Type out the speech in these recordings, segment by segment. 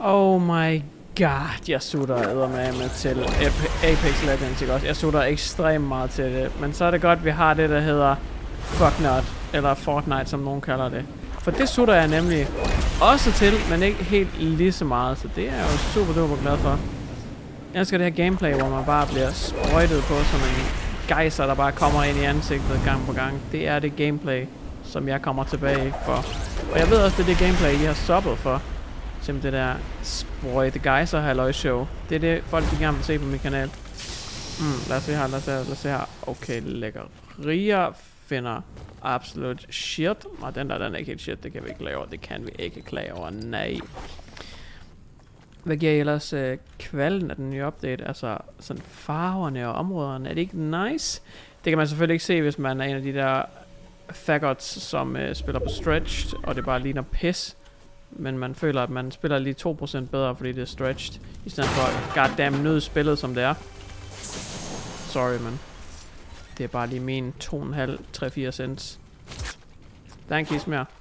Oh my god, jeg sutter eddermame til Apex Legends, ikke også? Jeg sutter ekstremt meget til det. Men så er det godt, vi har det, der hedder Fucknut, eller Fortnite, som nogen kalder det. For det sutter jeg nemlig også til, men ikke helt lige så meget. Så det er jeg jo super duper glad for. Jeg elsker det her gameplay, hvor man bare bliver sprøjtet på som en gejser, der bare kommer ind i ansigtet gang på gang. Det er det gameplay, som jeg kommer tilbage for. Og jeg ved også, det er det gameplay, I har subbet for. Simpelthen det der sprøjte gejser halløj show. Det er det, folk de gerne vil se på min kanal. Lad os se her, lad os se her. Okay, lækker. Ria finder absolut shit. Og den er ikke helt shit, det kan vi ikke lave over. Det kan vi ikke klage over, nej. Hvad giver I ellers kvalen af den nye update? Altså sådan farverne og områderne. Er det ikke nice? Det kan man selvfølgelig ikke se, hvis man er en af de der faggots, som spiller på stretched, og det bare ligner pis. Men man føler, at man spiller lige 2% bedre, fordi det er stretched, i stedet for goddamn nød spillet, som det er. Sorry, man. Det er bare lige min 2,5-3-4 cents. Der er en kis mere.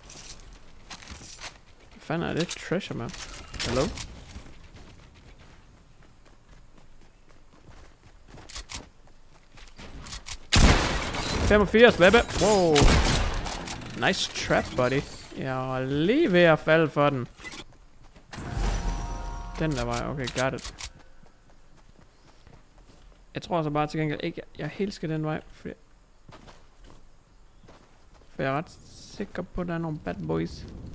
Hvad fanden er det? Treasure, man. Hello? $85, baby. Wow. Nice trap, buddy. Jeg var lige ved at falde for den. Den der var, okay, got it. Jeg tror så bare til gengæld ikke, jeg helt skal den vej, for jeg er ret sikker på, at der er nogle bad boys.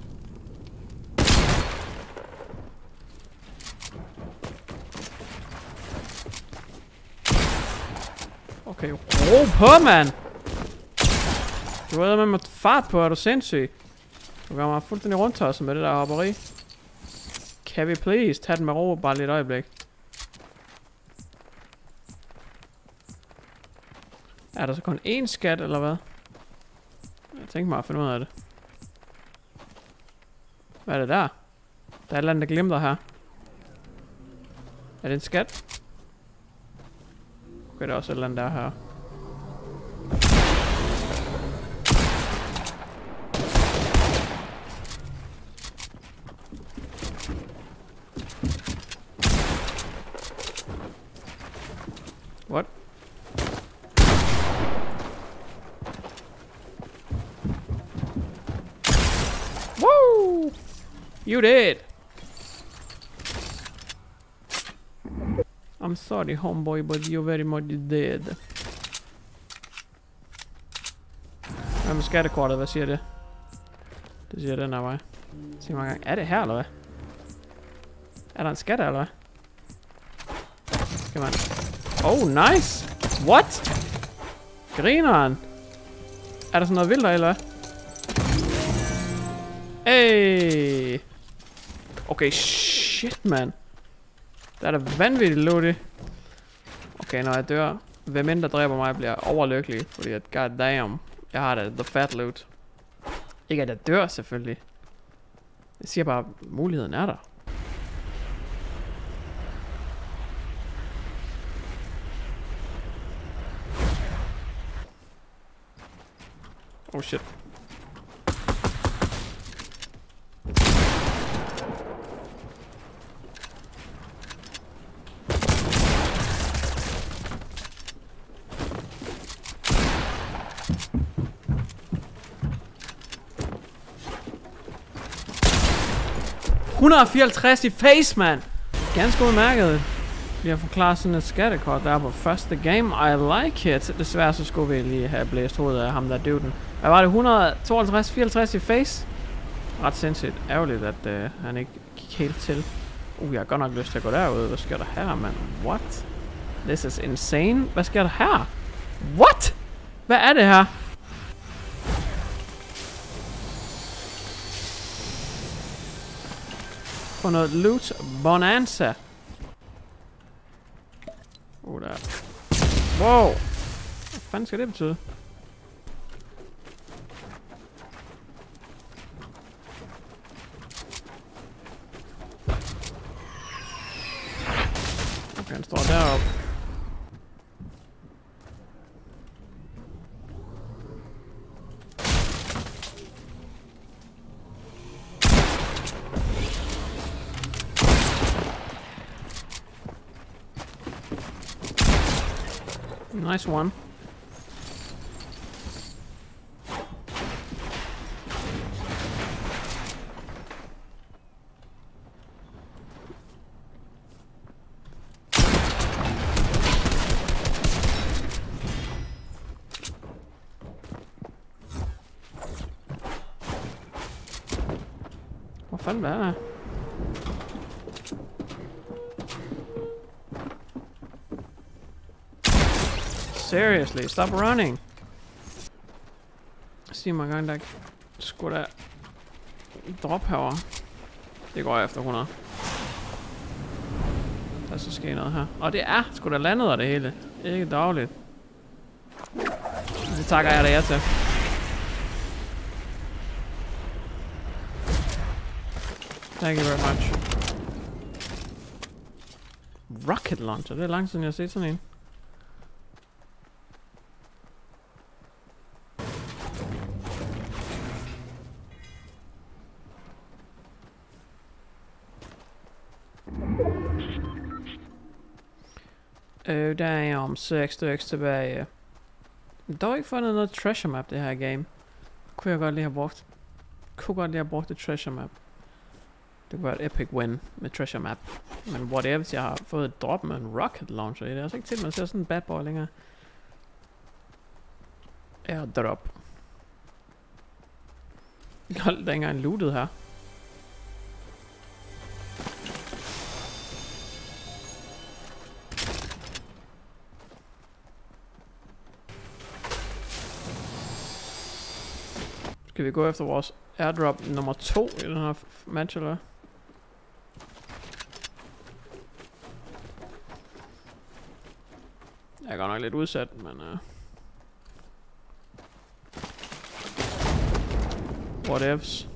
Okay, ro på, mand! Du ved, med fart på, er du sindssyg? Du gør mig fuldstændig rundtosset med det der hopperi. Kan vi please tage den med ro bare lige et øjeblik? Er der så kun én skat, eller hvad? Jeg tænker mig at finde ud af det. Hvad er det der? Der er et eller andet, der glimter her. Er det en skat? Okay, der er også et eller andet der her. What? Woo! You did! I'm sorry, homeboy, but you very much did. Hvad med skattekortet? Hvad siger det? Det siger den her vej. Sig mig gang. Er det her, eller hvad? Er der en skat, eller hvad? Skal man... Oh, nice! What? Grineren! Er der sådan noget vildt der, eller hvad? Hey! Okay, shit, man. Der er da vanvittigt loot. Okay, når jeg dør, hvem end der dræber mig, bliver overlykkelig. Fordi at goddamn, jeg har da the fat loot. Ikke at jeg dør, selvfølgelig. Jeg siger bare, muligheden er der. Oh shit. $154 i face, man! Ganske udmærket. Vi har forklaret sådan et skattekort der på første game. I like it. Desværre så skulle vi lige have blæst hovedet af ham der døden. Hvad var det? 152-64 i face? Ret sindssygt ærgerligt, at han ikke gik helt til. Jeg har godt nok lyst til at gå derud. Hvad sker der her, mand? What? This is insane. Hvad sker der her? What? Hvad er det her? For noget loot bonanza. Der. Wow. Hvad fanden skal det betyde? Okay, han står deroppe. Nice one. Hvor fanden er det? Seriously, stop running. Sig mig engang, der skulle da drop herovre. Det går efter 100. Der så sker noget her. Og det er sgu da landet af det hele. Ikke dagligt. Det takker jeg da jer til. Thank you very much. Rocket launcher. Det er lang siden jeg har set sådan en. Der er jeg om 6 stykker tilbage. Der er ikke fundet noget treasure map det her game. Kunne jeg godt lige have brugt. Et treasure map. Det kunne være et epic win med treasure map. Men whatever, hvis jeg har fået et drop med en rocket launcher i det. Det er altså ikke til, at man ser sådan en bad boy længere. Airdrop. Hold, der er ikke engang lootet her. Skal vi gå efter vores airdrop nummer 2 i den her match, eller hvad? Jeg er godt nok lidt udsat, men whatevs.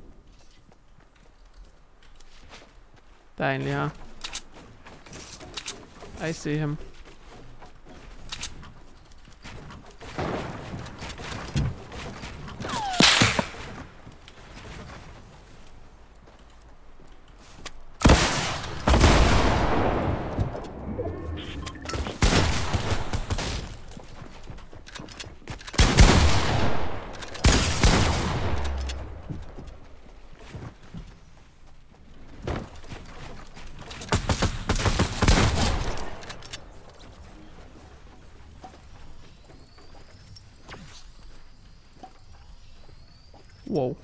Der er egentlig her. I see him. Wow.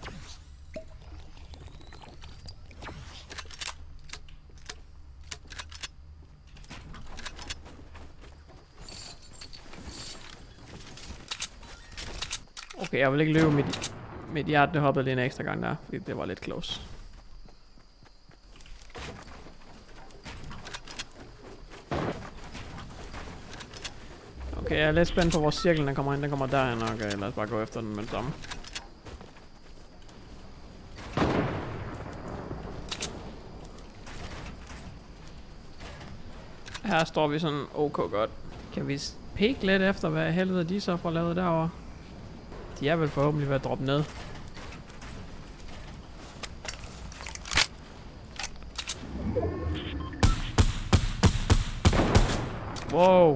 Okay, jeg vil ikke løbe mit hjerte, det hoppede lige en ekstra gang der, fordi det var lidt close. Okay, jeg er lidt spændt på, hvor cirklen den kommer ind. Den kommer derhen. Okay, lad os bare gå efter den med det samme. Her står vi sådan ok godt. Kan vi peke lidt efter, hvad helvede de så får lavet derovre? De er vel forhåbentlig ved at droppe ned. Wow.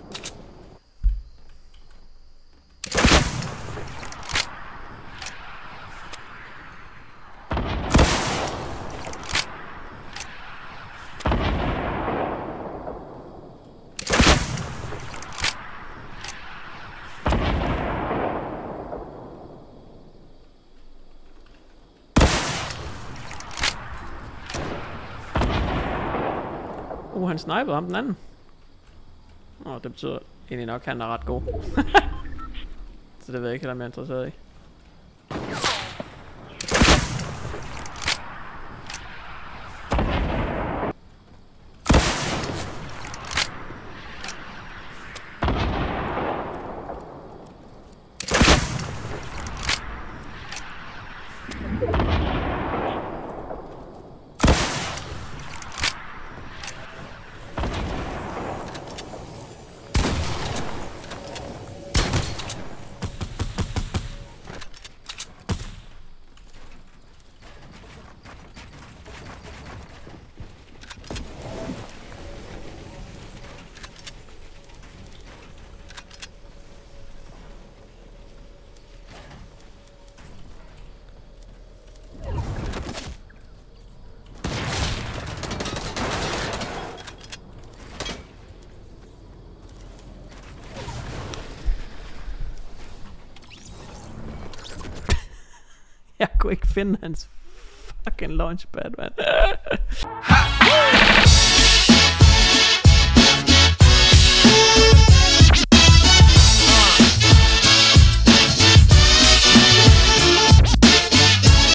Han snipede ham den anden. Det betyder egentlig nok, at han er ret god. Så det ved jeg ikke, om jeg er interesseret i. Jeg kunne ikke finde hans fucking launchpad, mand.